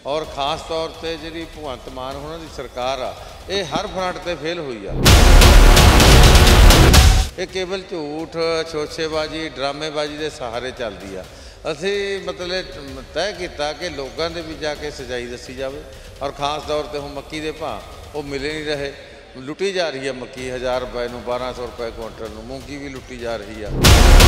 और खास तौर पर जी भगवंत मान होना दी सरकार आ ये हर फ्रंट पर फेल हुई आ। ये केवल झूठ शोशेबाजी ड्रामेबाजी के सहारे चलती आ। असी मतलब तय किया कि लोगों के भी जाके सच्चाई दसी जाए और खास तौर पर हम मक्की के भाव वो मिले नहीं रहे, लुटी जा रही है मक्की 1000 रुपए नूं 1200 रुपए क्विंटल नूं, मूंगी भी लुटी जा रही है।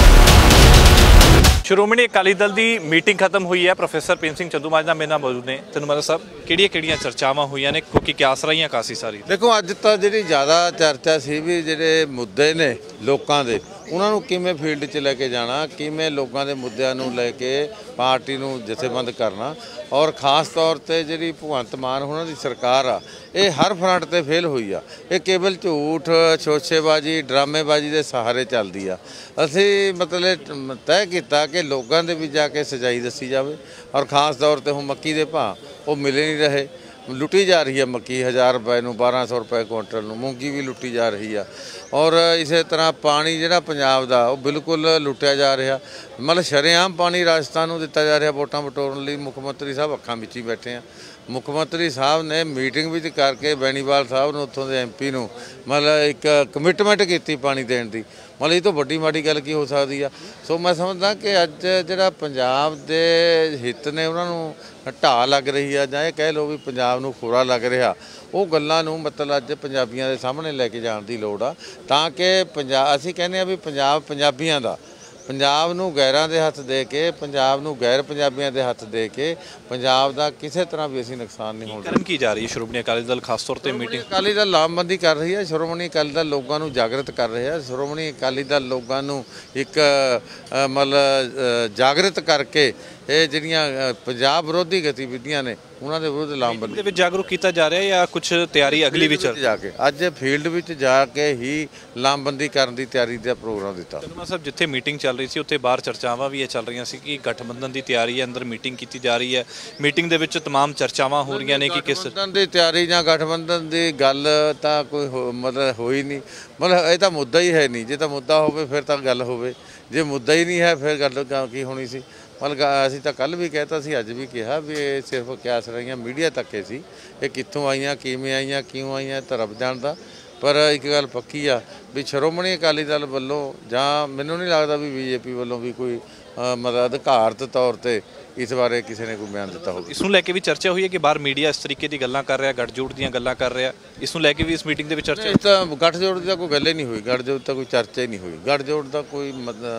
श्रोमणी अकाली दल की मीटिंग खत्म हुई है। प्रोफैसर प्रेम सिंह चंदूमाजरा मेरे नाल मौजूद ने। तैनूं सब किहड़ियां चर्चावां हुई ने क्योंकि क्यास रही काफ़ी सारी। देखो अज तो जी ज़्यादा चर्चा सी भी जिहड़े मुद्दे ने लोगों के उन्होंने किमें फील्ड च लैके जाना, किमें लोगों के मुद्दों नूं लैके पार्टी नूं जथेबंद करना और खास तौर पर जी भगवंत मान होना दी सरकार आ ये हर फ्रंट पर फेल हुई आ। ये केवल झूठ शोशेबाजी ड्रामेबाजी के सहारे चलती आ। असी मतलब तय किया कि लोगों के भी जाके सच्चाई दसी जाए और खास तौर पर हम मक्की के भाव वो मिले नहीं रहे, लुटी जा रही है मक्की 1000 रुपए नूं 1200 रुपए क्विंटल नूं, मूंगी भी लुटी जा रही है और इस तरह पानी जिहड़ा पंजाब दा वो बिल्कुल लुटिया जा रहा। मतलब शरेआम पानी राजस्थान नूं दिता जा रहा वोटां बटोरन लई। मुख्यमंत्री साहब अखां विच ही बैठे हैं। मुख्यमंत्री साहब ने मीटिंग भी करके बैनीवाल साहब ने उत्थों के MP नूं मतलब एक कमिटमेंट की पानी देने की। मतलब ये तो वड्डी माड़ी गल की हो सकती है। सो मैं समझदा कि अज जिहड़ा पंजाब दे हित ने उन्होंने ढाह लग रही है जां कह लो भी पंजाब नूं खोरा लग रहा वो गल्लां नूं मतलब अज पंजाबियों के सामने लैके जाण दी लोड़ आ ताकि पंजाब असीं कहने भी पंजाब पंजाबियों दा पंजाब नूं गैरां दे हत्थ दे के पंजाब नूं गैर पंजाबियों के हत्थ दे के पंजाब दा किसी तरह भी असीं नुकसान नहीं होण करन की जा रही है। श्रोमणी अकाली दल खास तौर पर मीटिंग अकाली दल लामबंदी कर रही है। श्रोमणी अकाली दल लोगों को जागृत कर रहे हैं। श्रोमणी अकाली दल लोगों को एक मतलब जागृत करके ये जिहड़ियां पंजाब विरोधी गतिविधियां ने उन्होंने विरुद्ध लामबंदी जागरूक किया जा रहा है या कुछ तैयारी अगली भी चल जाके अज फील्ड में जाके ही लामबंदी करने की तैयारी का प्रोग्राम दिता। साहब जिथे मीटिंग चल रही थी उत्थे बाहर चर्चावां भी चल रही सी कि गठबंधन की तैयारी है, अंदर मीटिंग की जा रही है, मीटिंग दे विच तमाम चर्चावां हो रही ने कि किस गठबंधन की तैयारी जां गठबंधन की गल तां कोई मतलब हो ही नहीं। मतलब ये तो मुद्दा ही है नहीं। जे तो मुद्दा हो फिर तो गल हो, जे मुद्दा ही नहीं है फिर गल की होनी सी। मतलब असीं तो कल भी कहता सी अज भी कहा भी ये सिर्फ क्यास रही मीडिया तक सी ये कित्थों आईयां किवें आईयां क्यों आईयां तो रब जानदा। पर एक गल पक्की आ भी श्रोमणी अकाली दल वल्लों जां मैनूं नहीं लगता भी BJP वल्लों भी कोई मतलब अधिकारत तौर पर इस बारे किसी ने कोई बयान दिता हो। इसनूं लैके भी चर्चा हुई है कि बाहर मीडिया इस तरीके की गल्लां कर रहा, गठजोड़ दीयां गल्लां कर रहा, इसनूं लैके भी इस मीटिंग दे विच चर्चा इस तो गठजोड़ की कोई गल ही नहीं हुई, गठजोड़ तो कोई चर्चा ही नहीं हुई, गठजोड़ का कोई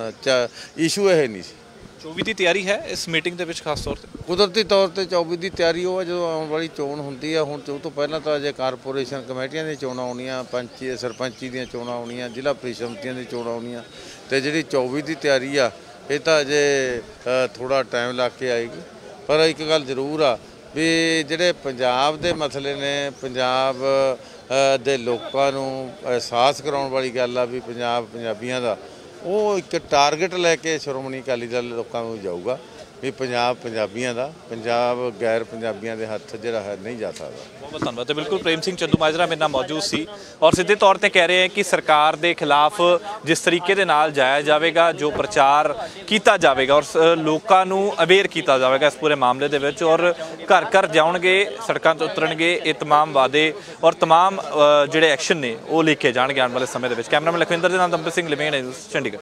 इशू है नहीं। 24 की तैयारी है इस मीटिंग के खास तौर पर कुदरती तौर पर 24 की तैयारी हो जो आने वाली चोण होंगी है। हुण तो पहला तो अजे कारपोरेशन कमेटियां दी चोणां आउणियां, पंची सरपंची दी चोणां आउणियां, जिला परिषद समितियां दी चोणां आउणियां ते जिहड़ी 24 की तैयारी आ ये तो अजे थोड़ा टाइम ला के आएगी। पर एक गल जरूर आ भी जिहड़े पंजाब दे मसले ने पंजाब दे लोकां नूं एहसास कराउण वाली गल आ भी पंजाब पंजाबियां दा वो एक टारगेट लैके श्रोमणी अकाली दल लोगों को जाऊगा भी पंजाब पंजाबियों का पंजाब गैर पंजाबियों के हत्थ जिहड़ा है नहीं जा सकता। बहुत बहुत धन्यवाद। बिल्कुल प्रेम सिंह चंदूमाजरा मेरे नाल मौजूद सी और सीधे तौर पर कह रहे हैं कि सरकार के खिलाफ जिस तरीके के नाल जाया जाएगा, जो प्रचार किया जाएगा और लोगों को अवेयर किया जाएगा इस पूरे मामले दे विच और घर घर जाओगे, सड़कों तो उतरनगे, ये तमाम वादे और तमाम जिहड़े एक्शन ने वो लिखे जाएंगे आने वाले समय के। कैमरामैन लखविंदर के नाल दंपत सिंह लिमेन, चंडीगढ़।